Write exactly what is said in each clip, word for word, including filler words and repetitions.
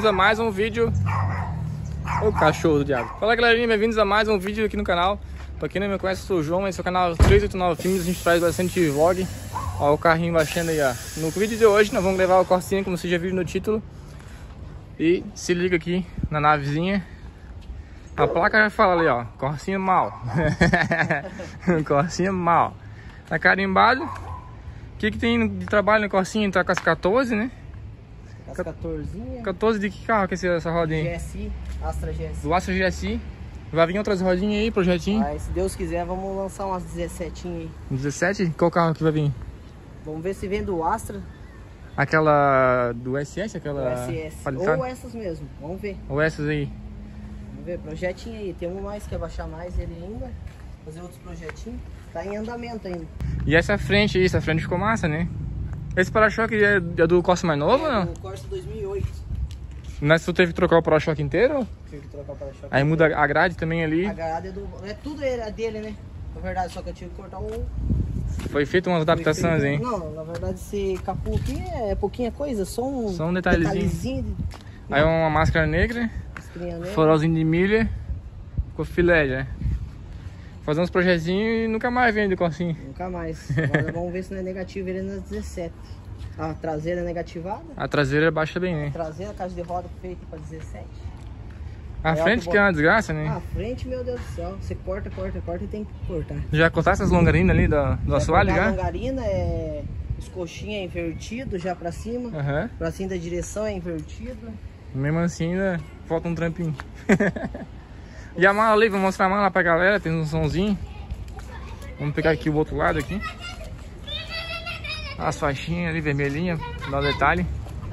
bem-vindos a mais um vídeo. Ô cachorro do diabo. Fala galerinha, bem-vindos a mais um vídeo aqui no canal. Pra quem não me conhece, eu sou o João, esse é o canal três oito nove Filmes, a gente faz bastante vlog. Ó o carrinho baixando aí, ó. No vídeo de hoje nós vamos levar o Corsinha, como vocês já viram no título. E se liga aqui na navezinha. A placa já fala ali, ó, Corsinha mal. Corsinha mal. Tá carimbado. O que que tem de trabalho no Corsinha? Tá com as quatorze, né? As quatorze. quatorze de que carro que é essa rodinha? G S I, Astra G S I. Do Astra G S I. Vai vir outras rodinhas aí, projetinho? Mas se Deus quiser, vamos lançar umas dezessete aí. dezessete? Qual carro que vai vir? Vamos ver se vem do Astra. Aquela do S S? Aquela do S S. Palisade? Ou essas mesmo, vamos ver. Ou essas aí? Vamos ver, projetinho aí. Tem um mais que quer baixar mais ele ainda. Fazer outros projetinhos. Tá em andamento ainda. E essa frente aí, essa frente ficou massa, né? Esse para-choque é do Corsa mais novo, é, ou não? do Corsa dois mil e oito. Mas tu teve que trocar o para-choque inteiro? Tive que trocar o para-choque. Aí muda a grade também ali. A grade é do... É tudo é dele, né? Na verdade, só que eu tive que cortar um... Foi feito umas adaptações, feito... hein? Não, na verdade esse capô aqui é pouquinha coisa, só um... Só um detalhezinho. detalhezinho de... Aí uma máscara negra, farolzinho de milha, com filé já. Fazer uns projetinhos e nunca mais vende o Corsinha. Nunca mais. Agora vamos ver se não é negativo ele nas dezessete. A traseira é negativada. A traseira baixa bem, né? A traseira, a caixa de roda feita para dezessete. A é frente que é uma desgraça, né? A frente, meu Deus do céu. Você corta, corta, corta e tem que cortar. Já cortasse as longarinas ali do, do assoalho já? A longarina é... Os coxinhas é invertido já pra cima. Uhum. Pra cima da direção é invertido. Mesmo assim ainda falta um trampinho. E a mala ali, vou mostrar a mala pra galera, tem um somzinho. Vamos pegar aqui o outro lado aqui. As faixinhas ali, vermelhinha, dá um detalhe.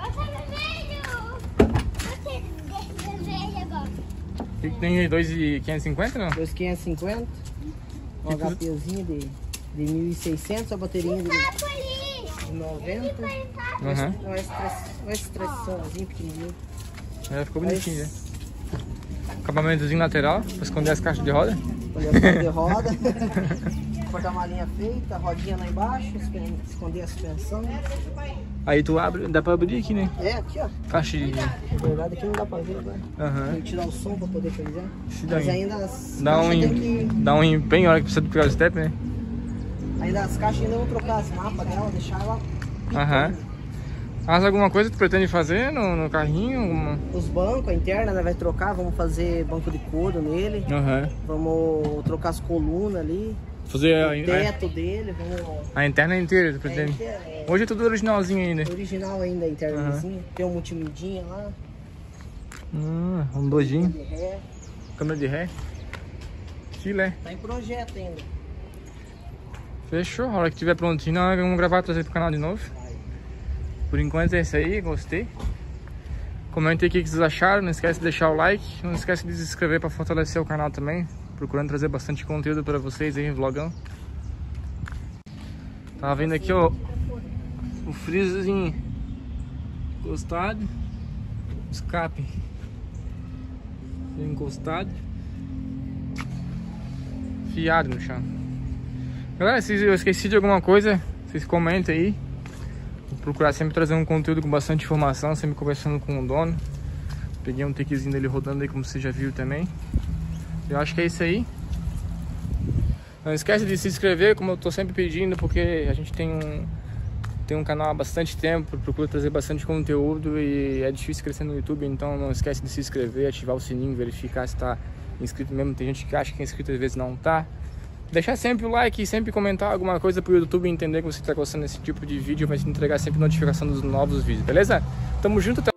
O que tem aí? dois mil quinhentos e cinquenta, não? dois mil quinhentos e cinquenta. Um HPzinho de, de mil e seiscentos, a bateria de, de noventa. Uhum. Uma extraçãozinha pequenininho. É, ficou bonitinho, né? Acabamentozinho lateral, pra esconder as caixas de roda. Esconder as caixas de roda. Porta-malinha feita, rodinha lá embaixo, esconder a suspensão. Aí tu abre, dá pra abrir aqui, né? É, aqui ó. Caixa de... Na verdade aqui não dá pra ver agora. Uhum. Tem que tirar o som pra poder fazer. Dá Mas um, ainda as dá um, caixas tem que... dá um empenho na hora que precisa pegar o step, né? Ainda as caixas ainda vão trocar as mapas dela, deixar ela... Aham. Mas alguma coisa que tu pretende fazer no, no carrinho? Alguma... Os bancos, a interna, né, vai trocar, vamos fazer banco de couro nele. Uhum. Vamos trocar as colunas ali. Fazer a, o teto a, dele, vamos... A interna inteira, tu pretende? É, é, hoje é tudo originalzinho ainda. Original ainda, a internazinha. Uhum. Tem um multimidinha lá. Hum, um dojinho. Câmera de ré. Câmera de ré. Filé. Tá em projeto ainda. Fechou, a hora que tiver prontinho, nós vamos gravar, trazer pro canal de novo. Por enquanto é isso aí, gostei. Comente aí o que vocês acharam, não esquece de deixar o like. Não esquece de se inscrever para fortalecer o canal também. Procurando trazer bastante conteúdo para vocês aí, vlogão. Tava vendo aqui, ó, o freezinho encostado. Escape encostado. Fiado no chão. Galera, se eu esqueci de alguma coisa, vocês comentem aí. Vou procurar sempre trazer um conteúdo com bastante informação, sempre conversando com o dono. Peguei um tiquezinho dele rodando aí, como você já viu também. Eu acho que é isso aí. Não esquece de se inscrever, como eu tô sempre pedindo, porque a gente tem um, tem um canal há bastante tempo, procuro trazer bastante conteúdo e é difícil crescer no YouTube, então não esquece de se inscrever, ativar o sininho, verificar se tá inscrito mesmo. Tem gente que acha que é inscrito, às vezes não tá. Deixar sempre o like e sempre comentar alguma coisa pro YouTube entender que você tá gostando desse tipo de vídeo, vai te entregar sempre notificação dos novos vídeos, beleza? Tamo junto, até